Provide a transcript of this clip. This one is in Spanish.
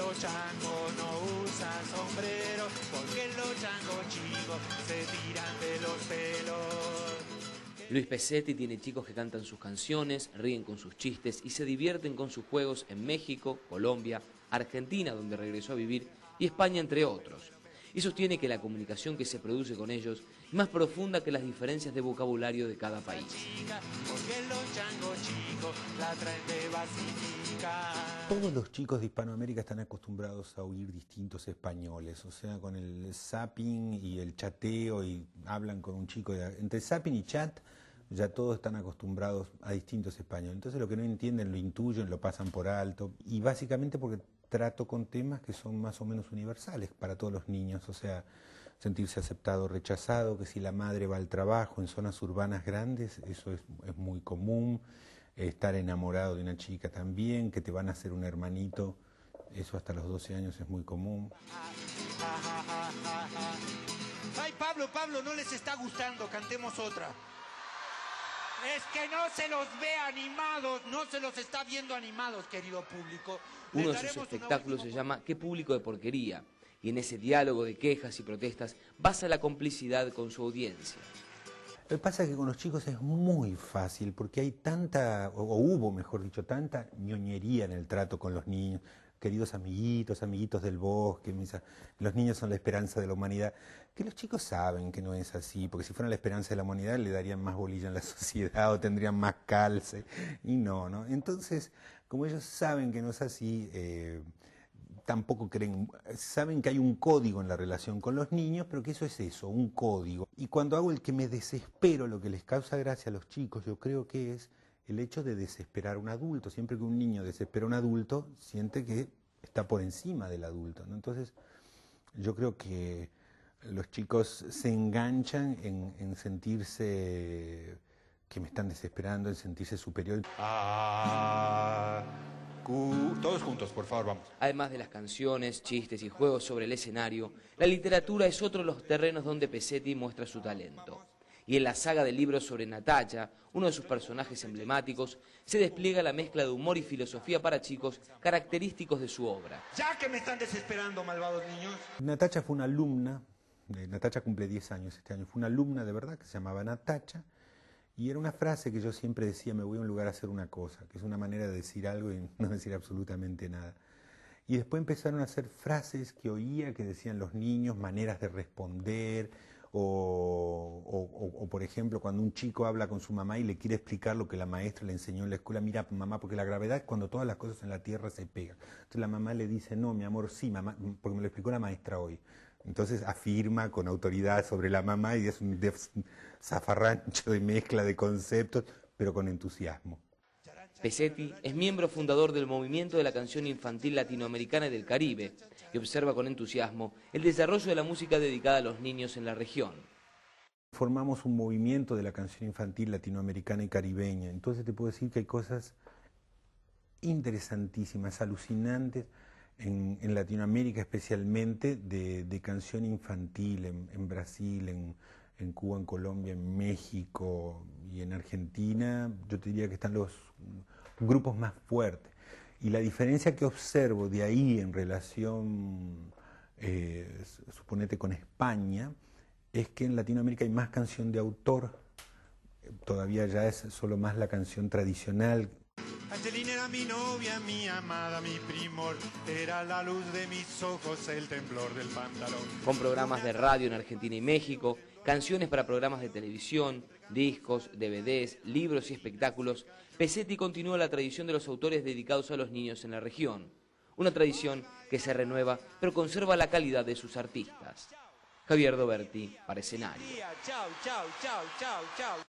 los changos no usan sombrero, porque los changos chicos se tiran de los pelos. Luis Pesetti tiene chicos que cantan sus canciones, ríen con sus chistes y se divierten con sus juegos en México, Colombia, Argentina, donde regresó a vivir, y España, entre otros. Y sostiene que la comunicación que se produce con ellos es más profunda que las diferencias de vocabulario de cada país. Todos los chicos de Hispanoamérica están acostumbrados a oír distintos españoles, o sea, con el zapping y el chateo, y hablan con un chico, entre zapping y chat ya todos están acostumbrados a distintos españoles. Entonces lo que no entienden lo intuyen, lo pasan por alto, y básicamente porque trato con temas que son más o menos universales para todos los niños, o sea, sentirse aceptado o rechazado, que si la madre va al trabajo en zonas urbanas grandes, eso es muy común, estar enamorado de una chica también, que te van a hacer un hermanito, eso hasta los 12 años es muy común. Ay, Pablo, no les está gustando, cantemos otra. Es que no se los ve animados, no se los está viendo animados, querido público. Uno de sus espectáculos se llama ¿Qué público de porquería? Y en ese diálogo de quejas y protestas basa la complicidad con su audiencia. Lo que pasa es que con los chicos es muy fácil, porque hay tanta, o hubo, mejor dicho, tanta ñoñería en el trato con los niños. Queridos amiguitos, amiguitos del bosque, los niños son la esperanza de la humanidad, que los chicos saben que no es así, porque si fueran la esperanza de la humanidad le darían más bolilla en la sociedad o tendrían más calce, y no. Entonces, como ellos saben que no es así, tampoco creen, saben que hay un código en la relación con los niños, pero que eso es eso, un código. Y cuando hago el que me desespero, lo que les causa gracia a los chicos, yo creo que es el hecho de desesperar a un adulto. Siempre que un niño desespera a un adulto, siente que está por encima del adulto, ¿no? Entonces, yo creo que los chicos se enganchan en sentirse que me están desesperando, en sentirse superior. Todos juntos, por favor, vamos. Además de las canciones, chistes y juegos sobre el escenario, la literatura es otro de los terrenos donde Pesetti muestra su talento. Y en la saga de libros sobre Natacha, uno de sus personajes emblemáticos, se despliega la mezcla de humor y filosofía para chicos característicos de su obra. Ya que me están desesperando, malvados niños. Natacha fue una alumna, Natacha cumple 10 años este año, fue una alumna de verdad que se llamaba Natacha, y era una frase que yo siempre decía: me voy a un lugar a hacer una cosa, que es una manera de decir algo y no decir absolutamente nada. Y después empezaron a hacer frases que oía que decían los niños, maneras de responder, o por ejemplo, cuando un chico habla con su mamá y le quiere explicar lo que la maestra le enseñó en la escuela: mira, mamá, porque la gravedad es cuando todas las cosas en la tierra se pegan. Entonces la mamá le dice: no, mi amor, sí, mamá, porque me lo explicó la maestra hoy. Entonces afirma con autoridad sobre la mamá y es un zafarrancho de mezcla de conceptos, pero con entusiasmo. Pesetti es miembro fundador del movimiento de la canción infantil latinoamericana y del Caribe y observa con entusiasmo el desarrollo de la música dedicada a los niños en la región. Formamos un movimiento de la canción infantil latinoamericana y caribeña, entonces te puedo decir que hay cosas interesantísimas, alucinantes en Latinoamérica, especialmente de canción infantil, en Brasil, en Cuba, en Colombia, en México y en Argentina. Yo te diría que están los grupos más fuertes. Y la diferencia que observo de ahí en relación, suponete, con España, es que en Latinoamérica hay más canción de autor, todavía ya es solo más la canción tradicional. Angelina era mi novia, mi amada, mi primor, era la luz de mis ojos, el temblor del pantalón. Con programas de radio en Argentina y México, canciones para programas de televisión, discos, DVDs, libros y espectáculos, Pesetti continúa la tradición de los autores dedicados a los niños en la región. Una tradición que se renueva, pero conserva la calidad de sus artistas. Javier Doberti, para Escenario. Chau, chau, chau, chau, chau.